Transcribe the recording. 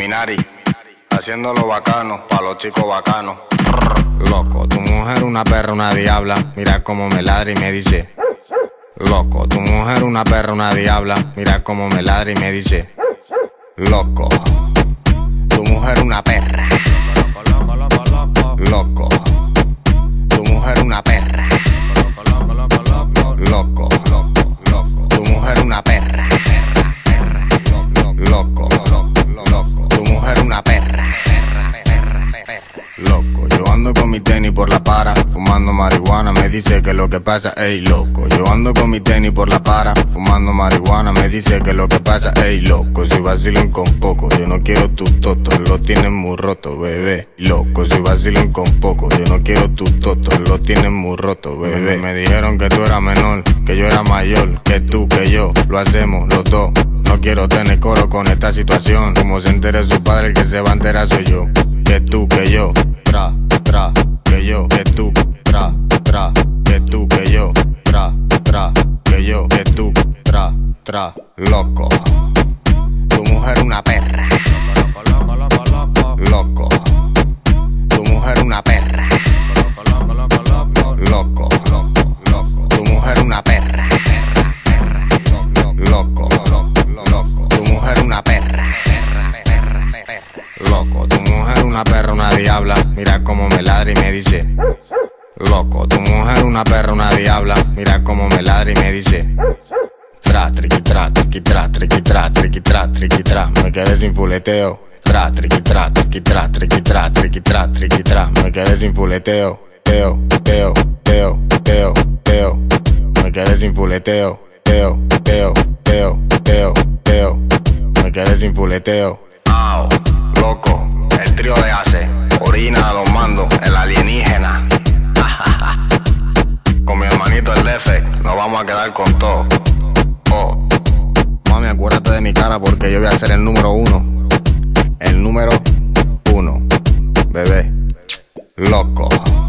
Illuminati, haciéndolo bacano, pa' los chicos bacanos. Loco, tu mujer una perra, una diabla. Mira cómo me ladra y me dice. Loco, tu mujer una perra, una diabla. Mira cómo me ladra y me dice. Loco, tu mujer una perra. Loco, tu mujer una perra. Loco, tu mujer una perra. Loco, tu mujer una perra. Loco, yo ando con mi tenis por la para, fumando marihuana, me dice que lo que pasa, ey loco. Yo ando con mi tenis por la para, fumando marihuana, me dice que lo que pasa, ey loco. Si vacilan con poco, yo no quiero tus totos, lo tienen muy roto, bebé. Loco, si vacilan con poco, yo no quiero tus totos, lo tienen muy roto, bebé. Me dijeron que tú eras menor, que yo era mayor, que tú, que yo, lo hacemos los dos. No quiero tener coro con esta situación, como se entere su padre, el que se va a enterar soy yo. Que tú, que yo, que yo, que tú, que tú, que yo, que yo, que tú, loco. Tu mujer una perra. Loco. Tu mujer una perra. Loco. Tu mujer una perra. Loco. Tu mujer una perra. Loco, tu mujer una perra, una diabla. Mira cómo me ladra y me dice. Loco, tu mujer una perra, una diabla. Mira cómo me ladra y me dice. Tra, triqui, tra, triqui, tra, triqui, tra, triqui, tra, triqui, tra. Me quedé sin fuleteo. Tra, triqui, tra, triqui, tra, triqui, tra, triqui, tra, triqui, tra. Me quedé sin fuleteo. Teo. Me quedé sin fuleteo. Teo. Me quedé sin fuleteo. Au, loco, el trío de Ace, orina a los mandos, el alienígena. Con mi hermanito el Defe, nos vamos a quedar con todo. Oh. Mami, acuérdate de mi cara porque yo voy a ser el número uno. El número uno, bebé. Loco.